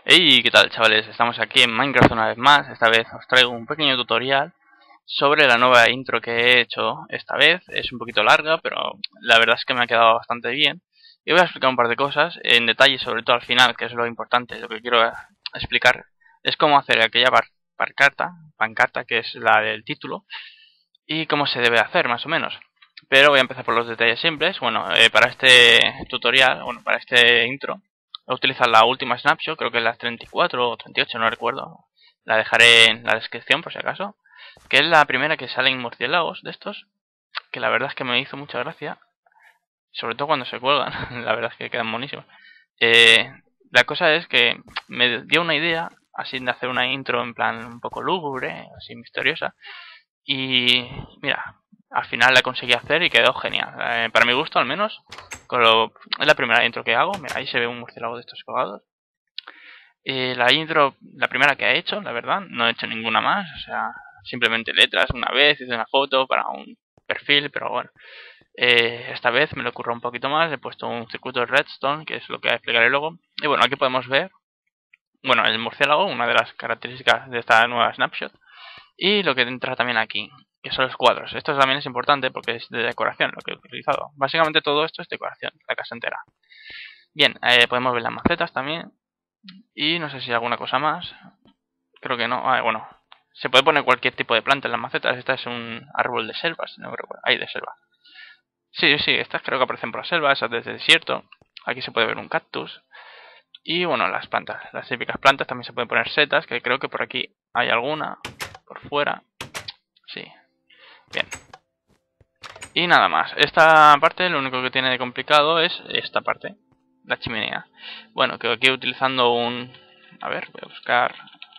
Hey, ¿qué tal, chavales? Estamos aquí en Minecraft una vez más. Esta vez os traigo un pequeño tutorial sobre la nueva intro que he hecho esta vez. Es un poquito larga, pero la verdad es que me ha quedado bastante bien. Y voy a explicar un par de cosas en detalle, sobre todo al final, que es lo importante. Lo que quiero explicar es cómo hacer aquella pancarta, que es la del título, y cómo se debe hacer, más o menos. Pero voy a empezar por los detalles simples. Bueno, para este tutorial, para este intro, voy a utilizar la última snapshot, creo que es la 34 o 38, no recuerdo. La dejaré en la descripción por si acaso. Que es la primera que salen murciélagos de estos, que la verdad es que me hizo mucha gracia. Sobre todo cuando se cuelgan, la verdad es que quedan buenísimos. La cosa es que me dio una idea, así de hacer una intro en plan un poco lúgubre, así misteriosa. Y mira, al final la conseguí hacer y quedó genial. Para mi gusto, al menos, es la primera intro que hago. Mira, ahí se ve un murciélago de estos colgados. La intro, la primera que he hecho, la verdad, no he hecho ninguna más. O sea, simplemente letras una vez, hice una foto para un perfil, pero bueno. Esta vez me lo ocurrió un poquito más. He puesto un circuito de redstone, que es lo que explicaré luego. Y bueno, aquí podemos ver, bueno, el murciélago, una de las características de esta nueva snapshot. Y lo que entra también aquí, que son los cuadros. Esto también es importante porque es de decoración lo que he utilizado. Básicamente todo esto es decoración, la casa entera. Bien, podemos ver las macetas también. Y no sé si hay alguna cosa más. Creo que no. Bueno, se puede poner cualquier tipo de planta en las macetas. Esta es un árbol de selvas, no recuerdo. Ahí de selva. Sí, estas creo que aparecen por la selva, esas desde el desierto. Aquí se puede ver un cactus. Y bueno, las plantas, las típicas plantas, también se pueden poner setas, que creo que por aquí hay alguna. Por fuera. Sí. Bien. Y nada más. Esta parte lo único que tiene de complicado es esta parte. La chimenea. Bueno, que aquí utilizando un... A ver, voy a buscar...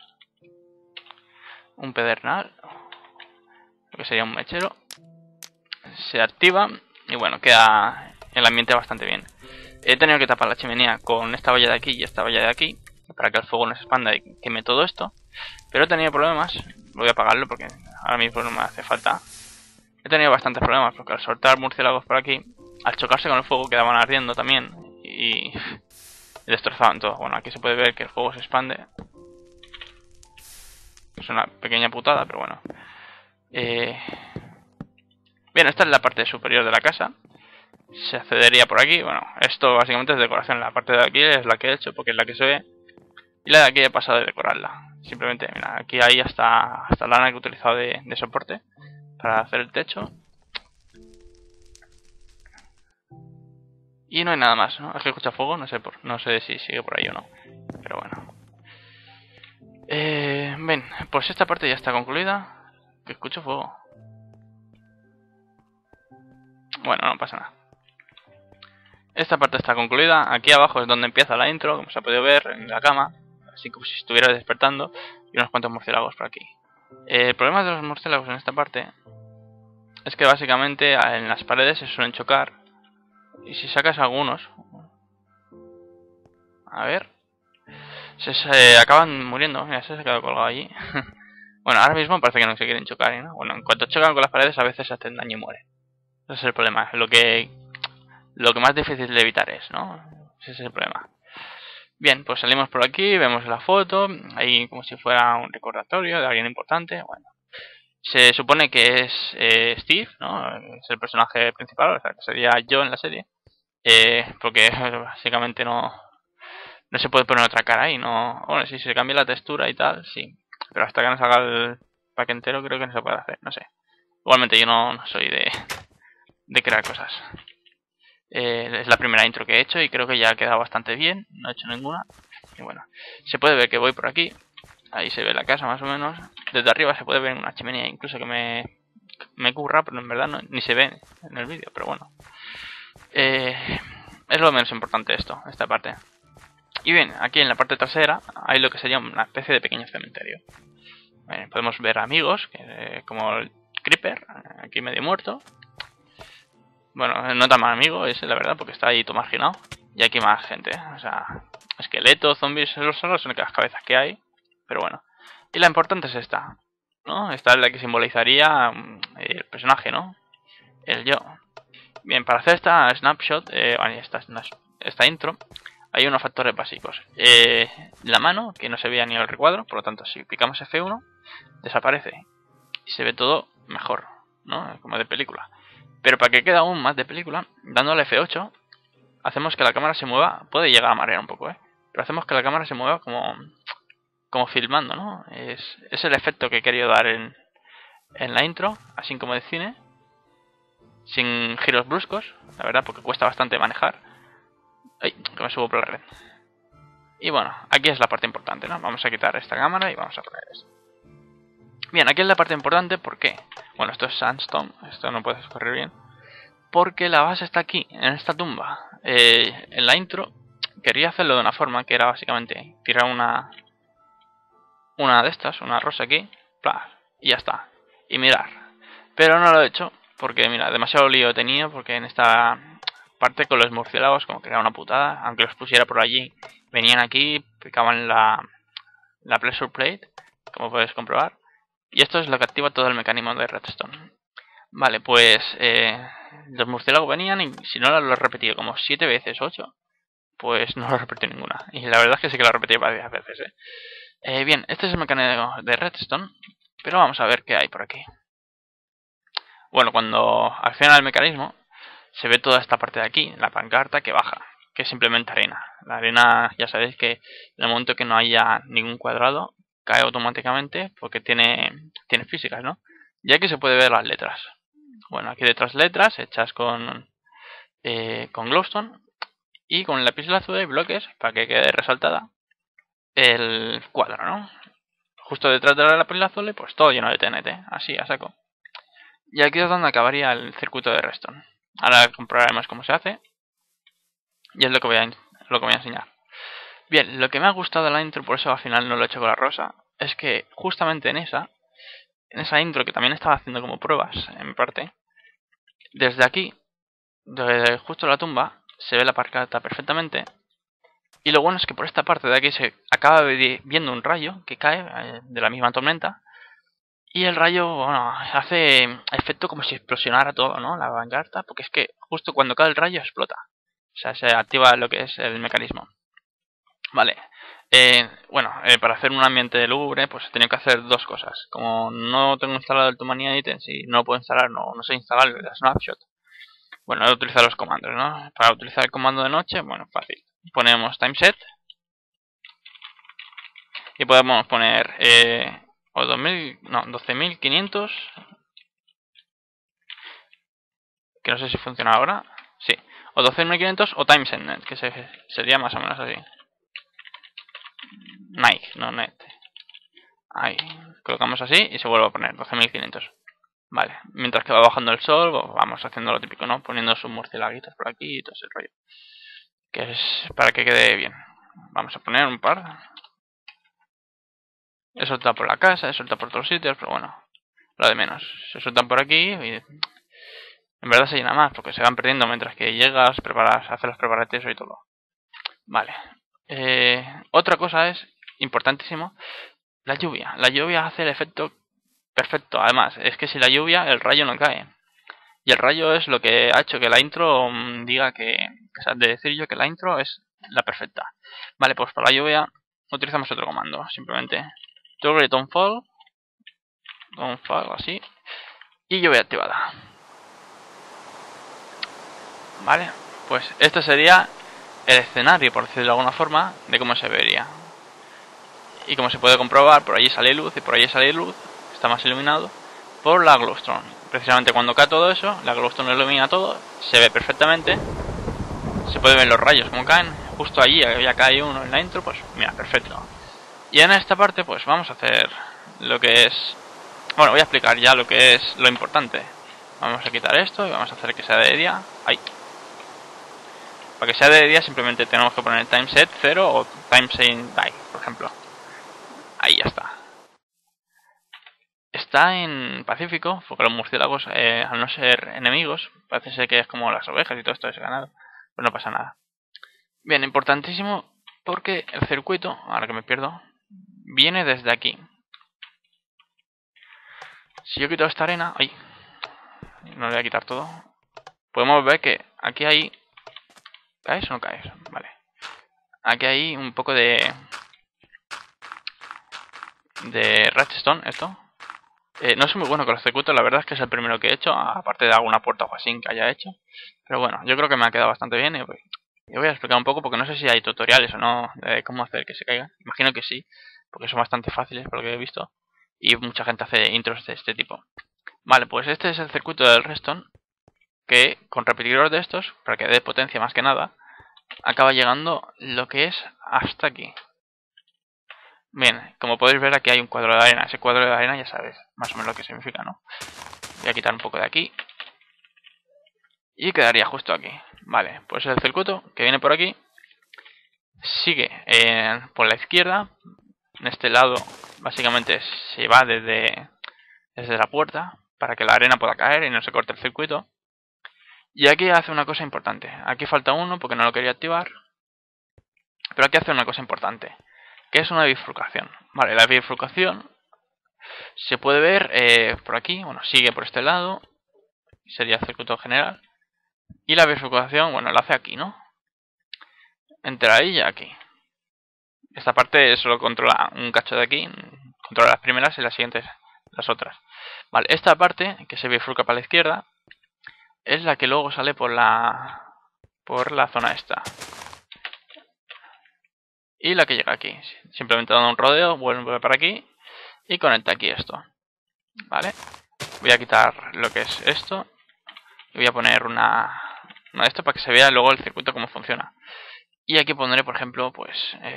Un pedernal. Lo que sería un mechero. Se activa. Y bueno, queda el ambiente bastante bien. He tenido que tapar la chimenea con esta valla de aquí y esta valla de aquí. Para que el fuego no se expanda y queme todo esto. Pero he tenido problemas. Voy a apagarlo porque ahora mismo no me hace falta. He tenido bastantes problemas porque al soltar murciélagos por aquí, al chocarse con el fuego quedaban ardiendo también y destrozaban todo. Bueno, aquí se puede ver que el fuego se expande. Es una pequeña putada, pero bueno. Bien, esta es la parte superior de la casa. Se accedería por aquí. Bueno, esto básicamente es decoración. La parte de aquí es la que he hecho porque es la que se ve. Y la de aquí he pasado de decorarla. Simplemente, mira, aquí hay hasta lana que he utilizado de soporte para hacer el techo. Y no hay nada más, ¿no? Es que escucha fuego, no sé si sigue por ahí o no. Pero bueno. Ven, pues esta parte ya está concluida. Que escucho fuego. Bueno, no pasa nada. Esta parte está concluida. Aquí abajo es donde empieza la intro, como se ha podido ver en la cama. Así como si estuviera despertando. Y unos cuantos murciélagos por aquí. El problema de los murciélagos en esta parte es que básicamente en las paredes se suelen chocar. Y si sacas algunos... A ver... Se acaban muriendo. Mira, se ha quedado colgado allí. Bueno, ahora mismo parece que no se quieren chocar, ¿no? Bueno, en cuanto chocan con las paredes a veces se hacen daño y mueren. Ese es el problema. Lo que más difícil de evitar es, ¿no? Ese es el problema. Bien, pues salimos por aquí, vemos la foto. Ahí como si fuera un recordatorio de alguien importante. Bueno, se supone que es Steve, ¿no? Es el personaje principal, o sea, que sería yo en la serie. Porque básicamente no se puede poner otra cara ahí, no. Bueno, si se cambia la textura y tal, sí. Pero hasta que no salga el pack entero creo que no se puede hacer, no sé. Igualmente yo no soy de crear cosas. Es la primera intro que he hecho y creo que ya ha quedado bastante bien. No he hecho ninguna. Y bueno, se puede ver que voy por aquí. Ahí se ve la casa más o menos. Desde arriba se puede ver una chimenea incluso que me curra, pero en verdad ni se ve en el vídeo. Pero bueno. Es lo menos importante esta parte. Y bien, aquí en la parte trasera hay lo que sería una especie de pequeño cementerio. Podemos ver amigos, como el Creeper, aquí medio muerto. Bueno, no tan mal amigo ese, la verdad, porque está ahí todo marginado. Y aquí más gente, o sea, esqueletos, zombies, son las únicas cabezas que hay. Pero bueno. Y la importante es esta, ¿no? Esta es la que simbolizaría el personaje, ¿no? El yo. Bien, para hacer esta snapshot, esta intro, hay unos factores básicos. La mano, que no se veía ni el recuadro, por lo tanto si picamos F1 desaparece y se ve todo mejor, ¿no? Como de película. Pero para que quede aún más de película, dándole F8 hacemos que la cámara se mueva. Puede llegar a marear un poco, pero hacemos que la cámara se mueva como filmando, ¿no? Es el efecto que he querido dar en la intro, así como de cine, sin giros bruscos, la verdad, porque cuesta bastante manejar. Ay, que me subo por la red. Y bueno, aquí es la parte importante, ¿no? Vamos a quitar esta cámara y vamos a poner esto. Bien, aquí es la parte importante, ¿por qué? Bueno, esto es sandstone, esto no puedes correr bien. Porque la base está aquí, en esta tumba. En la intro quería hacerlo de una forma que era básicamente tirar una de estas, una rosa aquí, ¡plá! Y ya está. Y mirar. Pero no lo he hecho porque, mira, demasiado lío he tenido porque en esta parte con los murciélagos como que era una putada. Aunque los pusiera por allí, venían aquí, picaban la pressure plate, como puedes comprobar. Y esto es lo que activa todo el mecanismo de redstone. Vale, pues los murciélagos venían y si no lo he repetido como 7 veces, 8, pues no lo he repetido ninguna. Y la verdad es que sí que lo he repetido varias veces, bien, este es el mecanismo de redstone, pero vamos a ver qué hay por aquí. Bueno, cuando acciona el mecanismo, se ve toda esta parte de aquí, la pancarta que baja, que es simplemente arena. La arena, ya sabéis que en el momento que no haya ningún cuadrado, cae automáticamente porque tiene físicas, ¿no? Y aquí se puede ver las letras. Bueno, aquí detrás letras hechas con glowstone y con el lápiz azul y bloques para que quede resaltada el cuadro, ¿no? Justo detrás de la lápiz azul, pues todo lleno de TNT, así a saco. Y aquí es donde acabaría el circuito de redstone. Ahora comprobaremos cómo se hace y es lo que voy a enseñar. Bien, lo que me ha gustado de la intro, por eso al final no lo he hecho con la rosa, es que justamente en esa intro que también estaba haciendo como pruebas en parte, desde aquí, desde justo la tumba, se ve la pancarta perfectamente. Y lo bueno es que por esta parte de aquí se acaba viendo un rayo que cae de la misma tormenta. Y el rayo, bueno, hace efecto como si explosionara todo, ¿no? La pancarta, porque es que justo cuando cae el rayo explota. O sea, se activa lo que es el mecanismo. Vale. Bueno, para hacer un ambiente lúgubre, pues he tenido que hacer dos cosas. Como no tengo instalado el Tumanía Items y no lo puedo instalar, no sé instalar el Snapshot. Bueno, he utilizado los comandos, ¿no? Para utilizar el comando de noche, bueno, fácil. Ponemos timeset. Y podemos poner o 2000, no, 12.500. Que no sé si funciona ahora. Sí. O 12.500 o timeset, que sería más o menos así. Nike, no net. Ahí. Colocamos así y se vuelve a poner 12.500. Vale. Mientras que va bajando el sol, pues vamos haciendo lo típico, ¿no? Poniendo sus murciélaguitos por aquí y todo ese rollo. Que es para que quede bien. Vamos a poner un par. He soltado por la casa, he soltado por otros sitios, pero bueno, lo de menos. Se sueltan por aquí y en verdad se llena más porque se van perdiendo mientras que llegas, preparas, haces los preparativos y todo. Vale. Otra cosa es, importantísimo, la lluvia. La lluvia hace el efecto perfecto. Además, es que si la lluvia, el rayo no cae. Y el rayo es lo que ha hecho que la intro diga o sea, de decir yo que la intro es la perfecta. Vale, pues para la lluvia utilizamos otro comando. Simplemente Toggle Downfall, así, y lluvia activada. Vale, pues este sería el escenario, por decirlo de alguna forma, de cómo se vería. Y como se puede comprobar, por allí sale luz y por allí sale luz, está más iluminado por la glowstone. Precisamente cuando cae todo eso, la glowstone ilumina todo, se ve perfectamente, se pueden ver los rayos como caen. Justo allí ya cae uno en la intro, pues mira, perfecto. Y en esta parte pues vamos a hacer lo que es... Bueno, voy a explicar ya lo que es lo importante. Vamos a quitar esto y vamos a hacer que sea de día. Ahí. Para que sea de día simplemente tenemos que poner timeset 0 o timeset die, por ejemplo. Ahí ya está. Está en Pacífico, porque los murciélagos, al no ser enemigos, parece ser que es como las ovejas y todo esto ese ganado. Pues no pasa nada. Bien, importantísimo porque el circuito, ahora que me pierdo, viene desde aquí. Si yo quito esta arena, ahí, no le voy a quitar todo, podemos ver que aquí hay... ¿Caes o no caes? Vale. aquí hay un poco de redstone, esto. No soy muy bueno con los circuitos, la verdad es que es el primero que he hecho, aparte de alguna puerta o así que haya hecho. Pero bueno, yo creo que me ha quedado bastante bien y voy a explicar un poco porque no sé si hay tutoriales o no de cómo hacer que se caigan. Imagino que sí, porque son bastante fáciles por lo que he visto y mucha gente hace intros de este tipo. Vale, pues este es el circuito del redstone que con repetidor de estos, para que dé potencia más que nada, acaba llegando lo que es hasta aquí. Bien, como podéis ver aquí hay un cuadro de arena. Ese cuadro de arena ya sabes más o menos lo que significa, ¿no? Voy a quitar un poco de aquí. Y quedaría justo aquí. Vale, pues el circuito que viene por aquí sigue por la izquierda. En este lado básicamente se va desde la puerta para que la arena pueda caer y no se corte el circuito. Y aquí hace una cosa importante. Aquí falta uno porque no lo quería activar. Pero aquí hace una cosa importante, que es una bifurcación. Vale, la bifurcación se puede ver por aquí. Bueno, sigue por este lado. Sería el circuito general. Y la bifurcación, bueno, la hace aquí, ¿no? Entre ahí y aquí. Esta parte solo controla un cacho de aquí. Controla las primeras y las siguientes las otras. Vale, esta parte que se bifurca para la izquierda es la que luego sale por la zona esta. Y la que llega aquí. Simplemente dando un rodeo, vuelve para aquí y conecta aquí esto. Vale. Voy a quitar lo que es esto. Y voy a poner una de esto para que se vea luego el circuito cómo funciona. Y aquí pondré, por ejemplo, pues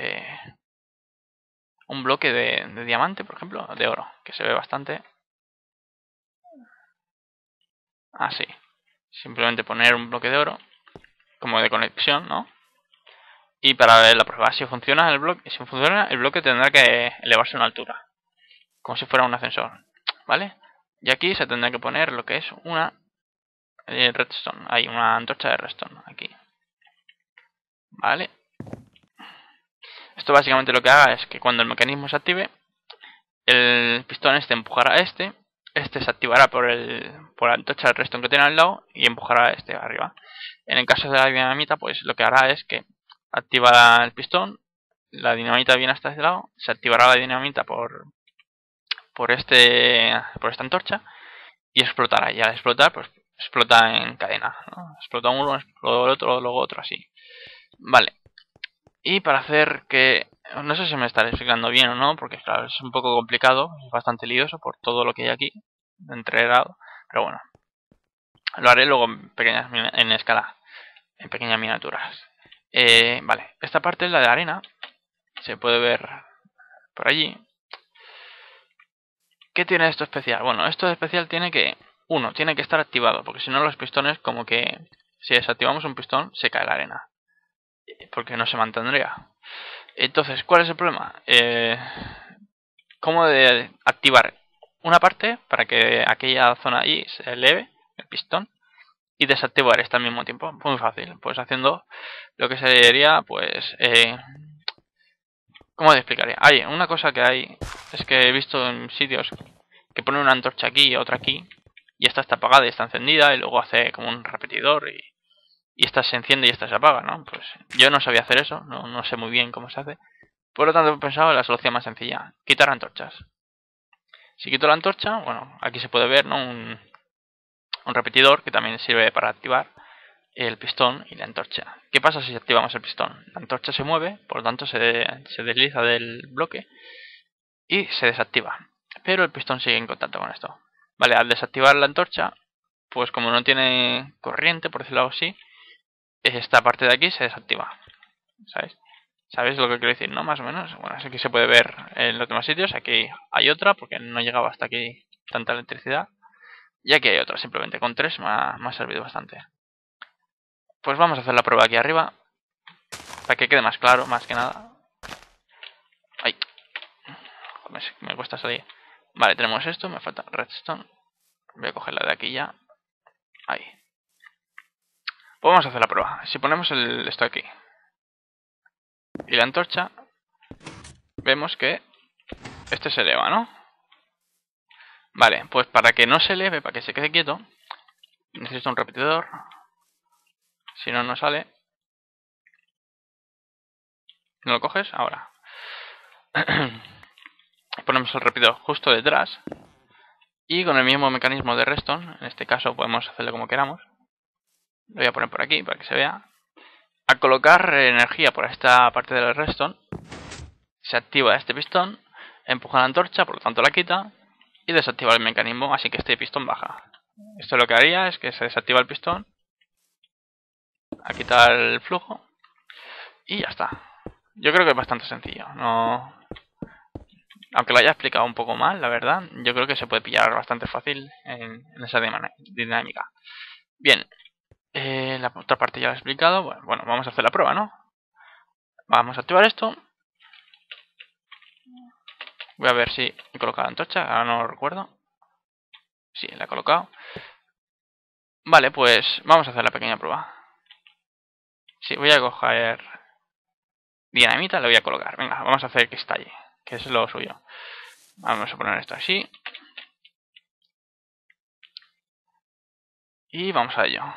un bloque de diamante, por ejemplo, de oro, que se ve bastante. Así. Simplemente poner un bloque de oro como de conexión, ¿no? Y para ver la prueba, si funciona el bloque tendrá que elevarse a una altura, como si fuera un ascensor, ¿vale? Y aquí se tendrá que poner lo que es una redstone, hay una antorcha de redstone aquí, ¿vale? Esto básicamente lo que haga es que cuando el mecanismo se active, el pistón este empujará a este se activará por la antorcha de redstone que tiene al lado y empujará a este arriba. En el caso de la dinamita, pues lo que hará es que activa el pistón, la dinamita viene hasta este lado, se activará la dinamita por esta antorcha y explotará. Y al explotar, pues explota en cadena, ¿no? Explota uno, explota el otro, luego otro, así. Vale. Y para hacer que... No sé si me estaré explicando bien o no, porque claro, es un poco complicado, es bastante lioso por todo lo que hay aquí, entregado, pero bueno. Lo haré luego en escala, en pequeñas miniaturas. Vale, esta parte es la de arena, se puede ver por allí. ¿Qué tiene esto especial? Bueno, esto de especial tiene que... Uno, tiene que estar activado, porque si no los pistones, como que si desactivamos un pistón, se cae la arena, porque no se mantendría. Entonces, ¿cuál es el problema? ¿Cómo de activar una parte para que aquella zona allí se eleve, el pistón, y desactivar esta al mismo tiempo? Muy fácil, pues haciendo lo que sería, pues... ¿cómo te explicaría? Hay una cosa que hay, es que he visto en sitios que ponen una antorcha aquí y otra aquí, y esta está apagada y está encendida, y luego hace como un repetidor, y esta se enciende y esta se apaga, ¿no? Pues yo no sabía hacer eso, no sé muy bien cómo se hace. Por lo tanto he pensado en la solución más sencilla, quitar antorchas. Si quito la antorcha, bueno, aquí se puede ver, ¿no? Un repetidor que también sirve para activar el pistón y la antorcha. ¿Qué pasa si activamos el pistón? La antorcha se mueve, por lo tanto se desliza del bloque y se desactiva. Pero el pistón sigue en contacto con esto. Vale, al desactivar la antorcha, pues como no tiene corriente, por decirlo así, esta parte de aquí se desactiva. ¿Sabes? ¿Sabéis lo que quiero decir, no? Más o menos. Bueno, así que se puede ver en los demás sitios. Aquí hay otra, porque no llegaba hasta aquí tanta electricidad. Y aquí hay otra, simplemente con 3 me ha servido bastante. Pues vamos a hacer la prueba aquí arriba, para que quede más claro, más que nada. Ay, me cuesta salir. Vale, tenemos esto, me falta redstone. Voy a coger la de aquí ya. Ahí. Pues vamos a hacer la prueba. Si ponemos esto aquí y la antorcha, vemos que este se eleva, ¿no? Vale, pues para que no se eleve, para que se quede quieto, necesito un repetidor. Si no, no sale. ¿No lo coges? Ahora. Ponemos el repetidor justo detrás. Y con el mismo mecanismo de redstone, en este caso podemos hacerlo como queramos. Lo voy a poner por aquí para que se vea. Al colocar energía por esta parte del redstone, se activa este pistón, empuja la antorcha, por lo tanto la quita, y desactiva el mecanismo, así que este pistón baja. Esto lo que haría es que se desactiva el pistón, a quitar el flujo, y ya está. Yo creo que es bastante sencillo. No... Aunque lo haya explicado un poco mal, la verdad, yo creo que se puede pillar bastante fácil en esa dinámica. Bien, la otra parte ya la he explicado. Bueno, vamos a hacer la prueba, ¿no? Vamos a activar esto. Voy a ver si he colocado la antorcha, ahora no lo recuerdo. Sí, la he colocado. Vale, pues vamos a hacer la pequeña prueba. Sí, voy a coger dinamita, le voy a colocar. Venga, vamos a hacer que estalle, que es lo suyo. Vamos a poner esto así. Y vamos a ello.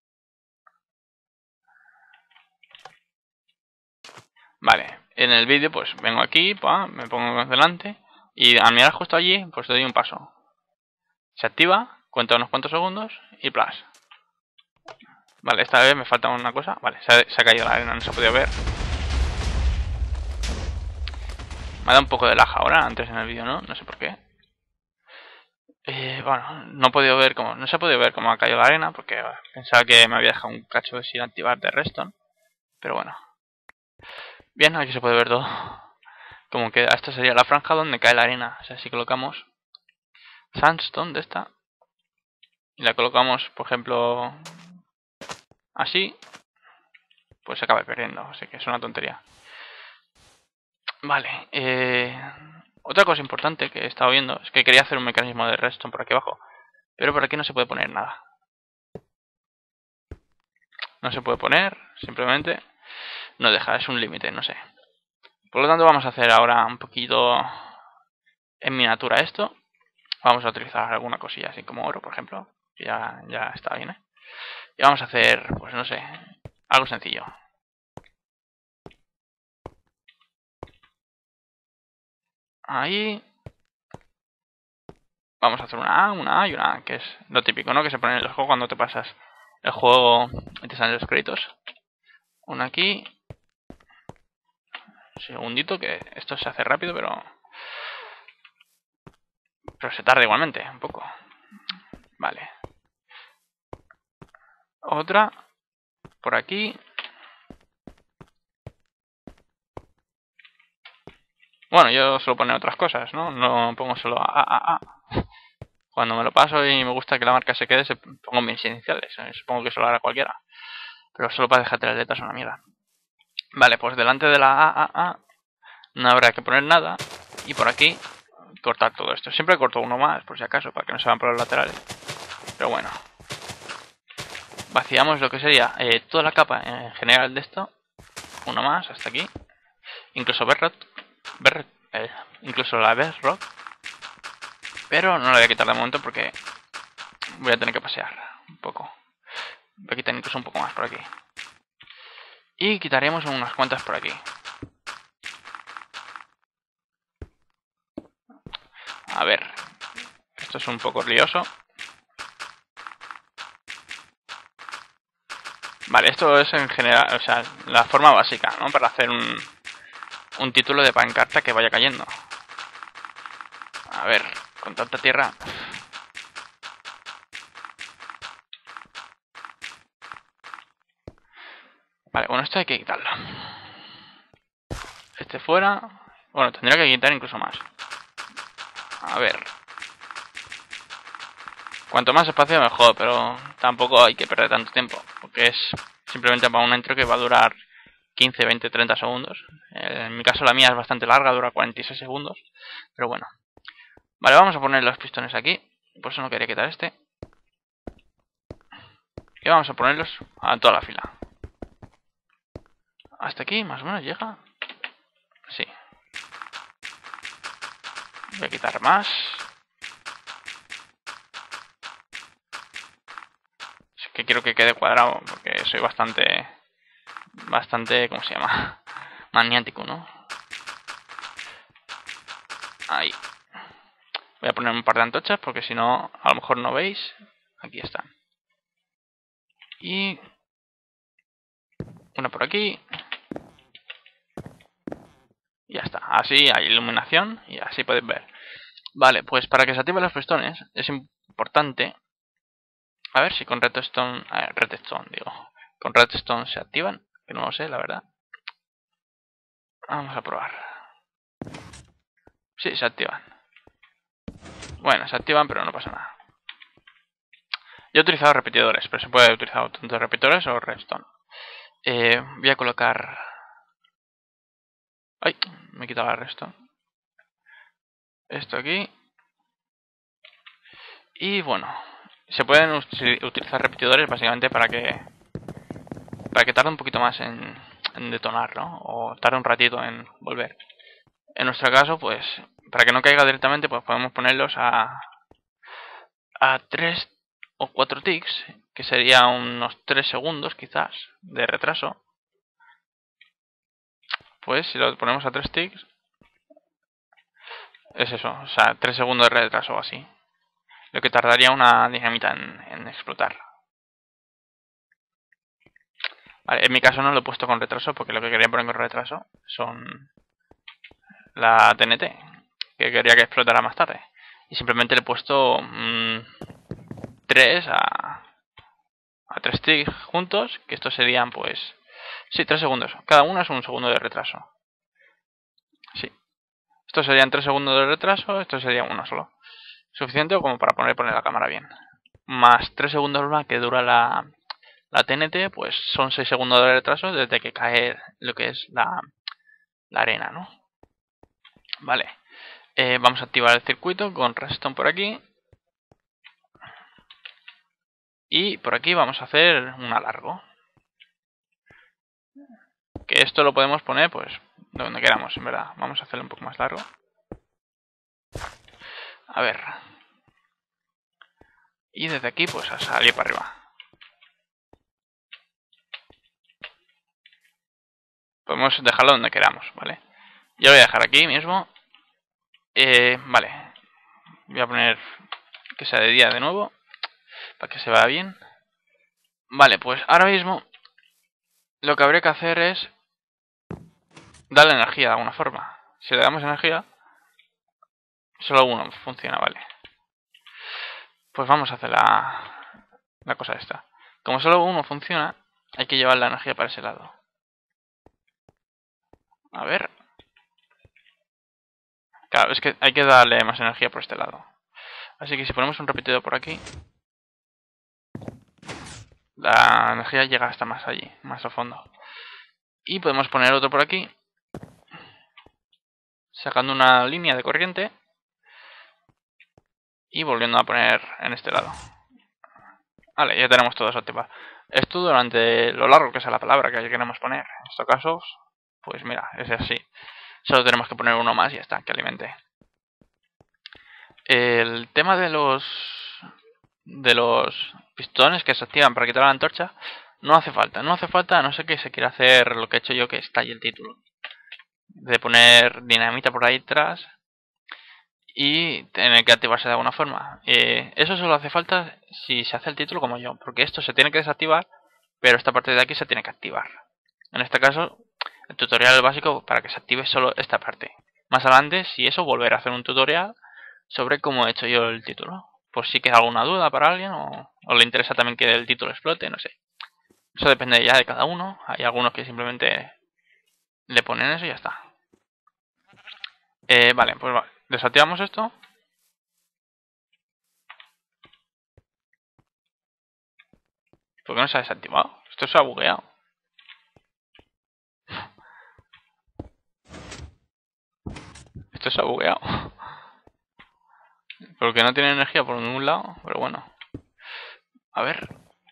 Vale, en el vídeo pues vengo aquí, me pongo delante. Y al mirar justo allí, pues doy un paso. Se activa, cuenta unos cuantos segundos y plas. Vale, esta vez me falta una cosa. Vale, se ha caído la arena, no se ha podido ver. Me ha dado un poco de lag ahora, antes en el vídeo no sé por qué. Bueno, no se ha podido ver cómo ha caído la arena, porque pensaba que me había dejado un cacho sin activar de redstone. Pero bueno. Bien, aquí se puede ver todo. Como que esta sería la franja donde cae la arena. O sea, si colocamos sandstone de esta y la colocamos, por ejemplo, así, pues se acaba perdiendo. Así que es una tontería. Vale, otra cosa importante que he estado viendo es que quería hacer un mecanismo de redstone por aquí abajo, pero por aquí no se puede poner nada. No se puede poner, simplemente no deja, es un límite, no sé. Por lo tanto vamos a hacer ahora un poquito en miniatura esto. Vamos a utilizar alguna cosilla así como oro, por ejemplo, que ya está bien, ¿eh? Y vamos a hacer, pues no sé, algo sencillo. Ahí. Vamos a hacer una A y una A, que es lo típico, ¿no? Que se pone en el juego cuando te pasas el juego y te salen los créditos. Una aquí. Un segundito, que esto se hace rápido, pero se tarda igualmente, un poco. Vale. Otra. Por aquí. Bueno, yo suelo poner otras cosas, ¿no? No pongo solo A. Cuando me lo paso y me gusta que la marca se quede, pongo mis iniciales. Supongo que eso lo hará cualquiera. Pero solo para dejar 3 letras una mierda. Vale, pues delante de la A no habrá que poner nada. Y por aquí cortar todo esto. Siempre corto uno más, por si acaso, para que no se van por los laterales. Pero bueno. Vaciamos lo que sería toda la capa en general de esto. Uno más, hasta aquí. Incluso incluso la bedrock. Pero no la voy a quitar de momento porque voy a tener que pasear un poco. Voy a quitar incluso un poco más por aquí. Y quitaremos unas cuantas por aquí. A ver. Esto es un poco lioso. Vale, esto es en general, o sea, la forma básica, ¿no? Para hacer un título de pancarta que vaya cayendo. A ver, con tanta tierra. Vale, bueno, esto hay que quitarlo. Este fuera. Bueno, tendría que quitar incluso más. A ver. Cuanto más espacio mejor, pero tampoco hay que perder tanto tiempo. Porque es simplemente para una intro que va a durar 15, 20, 30 segundos. En mi caso la mía es bastante larga, dura 46 segundos. Pero bueno. Vale, vamos a poner los pistones aquí. Por eso no quería quitar este. Y vamos a ponerlos a toda la fila. Hasta aquí, más o menos, llega. Sí. Voy a quitar más. Es que quiero que quede cuadrado, porque soy bastante, ¿cómo se llama? Maniático, ¿no? Ahí. Voy a poner un par de antorchas porque si no, a lo mejor no veis. Aquí están. Y una por aquí. Y ya está. Así hay iluminación y así podéis ver. Vale, pues para que se activen los festones es importante. A ver si con redstone. Redstone, digo. Con redstone se activan. Que no lo sé, la verdad. Vamos a probar. Sí, se activan. Bueno, se activan, pero no pasa nada. Yo he utilizado repetidores, pero se puede utilizar tanto repetidores o redstone. Voy a colocar... ¡Ay! Me he quitado el redstone. Esto aquí. Y bueno, se pueden utilizar repetidores básicamente para que tarde un poquito más en detonar, ¿no? O tarde un ratito en volver. En nuestro caso, pues, para que no caiga directamente, pues podemos ponerlos a 3 o 4 ticks, que sería unos 3 segundos quizás de retraso. Pues si lo ponemos a 3 ticks, es eso, o sea, 3 segundos de retraso o así. Lo que tardaría una dinamita en explotar. Vale, en mi caso no lo he puesto con retraso porque lo que quería poner con retraso son la TNT, que quería que explotara más tarde. Y simplemente le he puesto 3 a 3 ticks juntos, que estos serían pues... Sí, 3 segundos. Cada uno es un segundo de retraso. Sí. Estos serían 3 segundos de retraso, esto sería uno solo. Suficiente como para poner la cámara bien. Más 3 segundos más que dura la TNT, pues son 6 segundos de retraso desde que cae lo que es la arena, ¿no? Vale. Vamos a activar el circuito con redstone por aquí. Y por aquí vamos a hacer un alargo. Que esto lo podemos poner pues donde queramos, en verdad. Vamos a hacerlo un poco más largo. A ver. Y desde aquí pues a salir para arriba. Podemos dejarlo donde queramos, ¿vale? Yo lo voy a dejar aquí mismo. Vale. Voy a poner que sea de día de nuevo. Para que se vea bien. Vale, pues ahora mismo lo que habría que hacer es darle energía de alguna forma. Si le damos energía, solo uno funciona, vale. Pues vamos a hacer la cosa esta. Como solo uno funciona, hay que llevar la energía para ese lado. A ver. Claro, es que hay que darle más energía por este lado. Así que si ponemos un repetidor por aquí, la energía llega hasta más allí, más al fondo. Y podemos poner otro por aquí, sacando una línea de corriente y volviendo a poner en este lado. Vale, ya tenemos todo eso activado. Esto durante lo largo que sea la palabra que queremos poner. En estos casos, pues mira, es así. Solo tenemos que poner uno más y ya está, que alimente. El tema de los pistones que se activan para quitar la antorcha no hace falta. No hace falta a no ser que se quiera hacer lo que he hecho yo, que está ahí el título. De poner dinamita por ahí atrás y tener que activarse de alguna forma. Eso solo hace falta si se hace el título como yo, porque esto se tiene que desactivar, pero esta parte de aquí se tiene que activar. En este caso, el tutorial básico para que se active solo esta parte. Más adelante, si eso, volver a hacer un tutorial sobre cómo he hecho yo el título. Por si queda alguna duda para alguien o le interesa también que el título explote, no sé. Eso depende ya de cada uno. Hay algunos que simplemente le ponen eso y ya está. Vale, pues vale. Desactivamos esto. ¿Por qué no se ha desactivado? Esto se ha bugueado. Esto se ha bugueado. Porque no tiene energía por ningún lado. Pero bueno. A ver.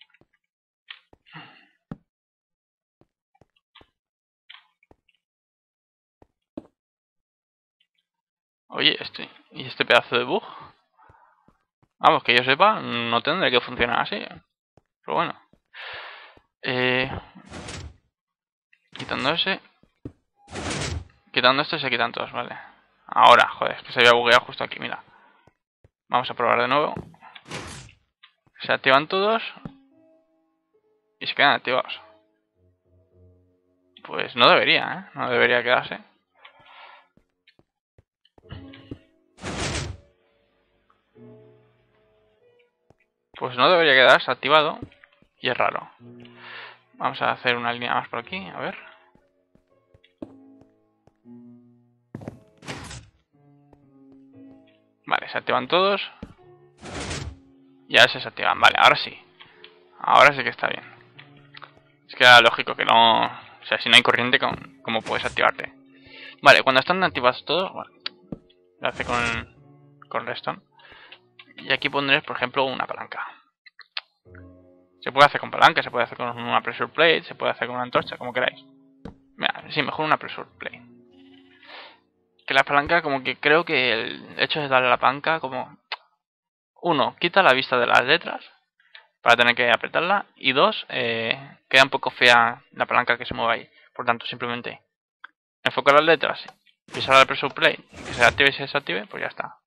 Oye, ¿y este pedazo de bug? Vamos, que yo sepa, no tendré que funcionar así. Pero bueno. Quitando ese. Quitando esto se quitan todos, vale. Ahora, joder, es que se había bugueado justo aquí, mira. Vamos a probar de nuevo. Se activan todos. Y se quedan activados. Pues no debería, ¿eh? No debería quedarse. Pues no debería quedarse activado. Y es raro. Vamos a hacer una línea más por aquí, a ver. Vale, se activan todos. Ya se desactivan, vale, ahora sí. Ahora sí que está bien. Es que era lógico que no... O sea, si no hay corriente, ¿cómo puedes activarte? Vale, cuando están activados todos... Bueno, lo hace con redstone. Y aquí pondré, por ejemplo, una palanca. Se puede hacer con palanca, se puede hacer con una pressure plate, se puede hacer con una antorcha, como queráis. Mira, sí, mejor una pressure plate. Que la palanca, como que creo que el hecho de darle a la palanca, como... Uno, quita la vista de las letras para tener que apretarla. Y dos, queda un poco fea la palanca que se mueve ahí. Por tanto, simplemente enfocar las letras, pisar la pressure plate, que se active y se desactive, pues ya está.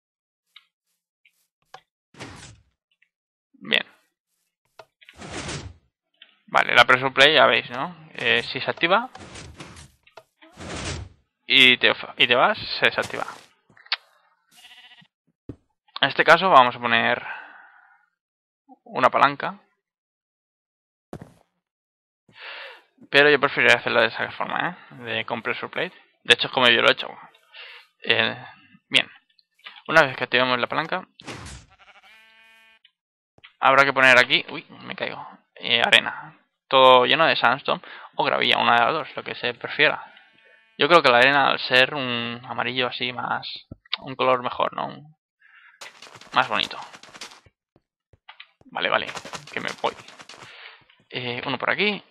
Bien. Vale, la pressure plate ya veis, ¿no? Si se activa y te vas, se desactiva. En este caso vamos a poner una palanca. Pero yo preferiría hacerlo de esa forma, de compressor plate. De hecho es como yo lo he hecho. Bien. Una vez que activemos la palanca, habrá que poner aquí... Uy, me caigo. Arena. Todo lleno de sandstone o gravilla, una de las dos, lo que se prefiera. Yo creo que la arena, al ser un amarillo así más... Un color mejor, ¿no? Más bonito. Vale, vale. Que me voy. Uno por aquí.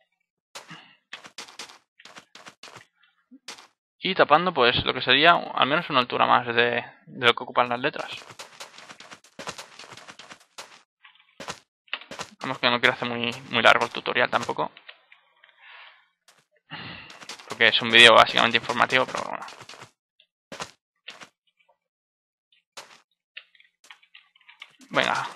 Y tapando pues lo que sería al menos una altura más de lo que ocupan las letras. Vamos, que no quiero hacer muy largo el tutorial tampoco. Porque es un vídeo básicamente informativo, pero bueno. Venga.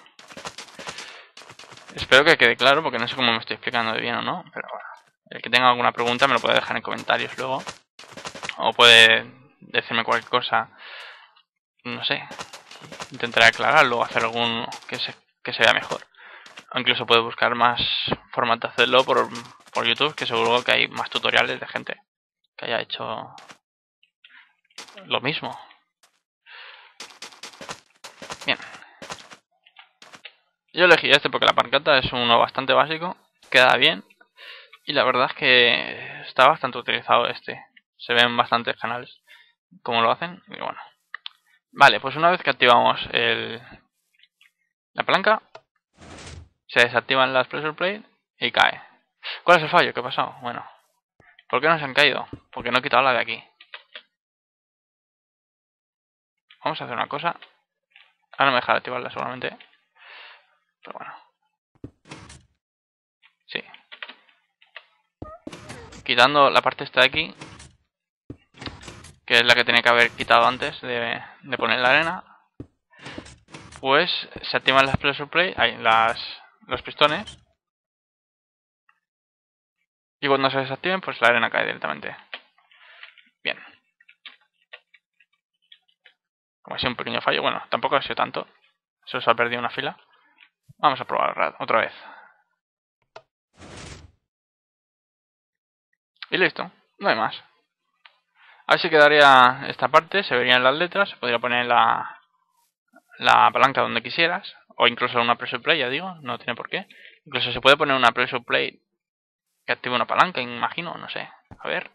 Espero que quede claro porque no sé cómo me estoy explicando de bien o no. Pero bueno. El que tenga alguna pregunta me lo puede dejar en comentarios luego. O puede decirme cualquier cosa. No sé. Intentaré aclararlo o hacer algún que se vea mejor. O incluso puedo buscar más formas de hacerlo por YouTube, que seguro que hay más tutoriales de gente que haya hecho lo mismo. Bien. Yo elegí este porque la pancata es uno bastante básico, queda bien y la verdad es que está bastante utilizado este. Se ven bastantes canales como lo hacen y bueno. Vale, pues una vez que activamos la palanca, se desactivan las pressure plate y cae. ¿Cuál es el fallo? ¿Qué ha pasado? Bueno, ¿por qué no se han caído? Porque no he quitado la de aquí. Vamos a hacer una cosa. Ahora no me dejará activarla seguramente. Pero bueno. Sí. Quitando la parte esta de aquí, que es la que tenía que haber quitado antes de poner la arena, pues se activan las pressure plate, los pistones, y cuando se desactiven pues la arena cae directamente. Bien. Como ha sido un pequeño fallo, bueno, tampoco ha sido tanto, solo se ha perdido una fila. Vamos a probar otra vez. Y listo, no hay más. Así quedaría esta parte, se verían las letras, se podría poner la palanca donde quisieras, o incluso una pressure plate, ya digo, no tiene por qué. Incluso se puede poner una pressure plate que active una palanca, imagino, no sé. A ver.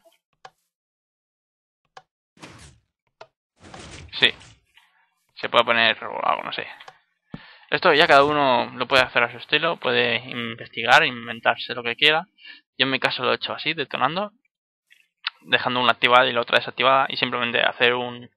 Sí, se puede poner o algo, no sé. Esto ya cada uno lo puede hacer a su estilo, puede investigar, inventarse lo que quiera. Yo en mi caso lo he hecho así, detonando, dejando una activada y la otra desactivada y simplemente hacer un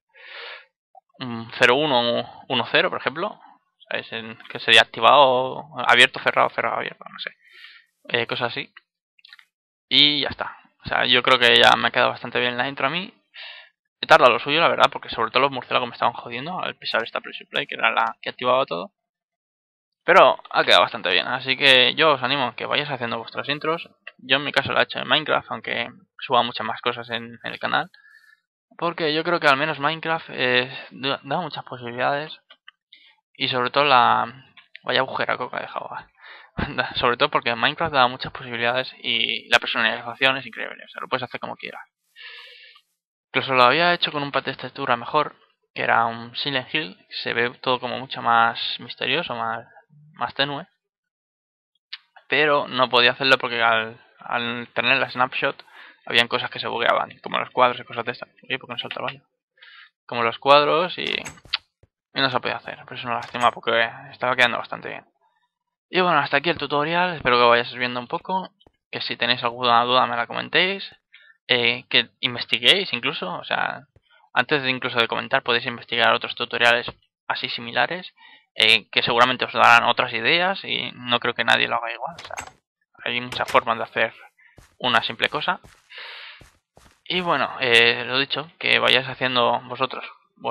0-1 o 1-0, por ejemplo. ¿Sabes? Que sería activado, abierto, cerrado, cerrado, abierto, no sé. Cosas así. Y ya está. O sea, yo creo que ya me ha quedado bastante bien la intro a mí. He tardado lo suyo, la verdad, porque sobre todo los murciélagos me estaban jodiendo al pisar esta Pressure Play, que era la que activaba todo. Pero ha quedado bastante bien, así que yo os animo a que vayáis haciendo vuestras intros. Yo en mi caso la he hecho en Minecraft, aunque suba muchas más cosas en el canal. Porque yo creo que al menos Minecraft da muchas posibilidades. Y sobre todo la... Vaya agujeraco que ha dejado. Sobre todo porque Minecraft da muchas posibilidades y la personalización es increíble. O sea, lo puedes hacer como quieras. Incluso lo había hecho con un patrón de textura mejor, que era un Silent Hill. Se ve todo como mucho más misterioso, más tenue. Pero no podía hacerlo porque al tener la snapshot habían cosas que se bugueaban, como los cuadros y cosas de estas. Oye, ¿por qué no salta el baño? Como los cuadros y no se podía hacer. Pero es una lástima porque estaba quedando bastante bien. Y bueno, hasta aquí el tutorial. Espero que vayáis viendo un poco. Que si tenéis alguna duda me la comentéis. Que investiguéis incluso. O sea, antes de incluso de comentar podéis investigar otros tutoriales así similares. Que seguramente os darán otras ideas y no creo que nadie lo haga igual. O sea, hay muchas formas de hacer una simple cosa. Y bueno, lo dicho, que vayáis haciendo vosotros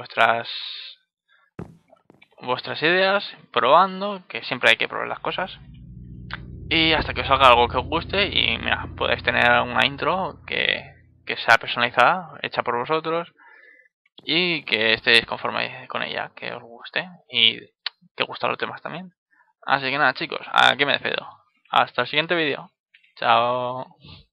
vuestras ideas, probando, que siempre hay que probar las cosas. Y hasta que os salga algo que os guste y mira, podáis tener una intro que sea personalizada, hecha por vosotros y que estéis conforme con ella, que os guste y que gustan los temas también. Así que nada chicos, aquí me despido. Hasta el siguiente vídeo. Chao.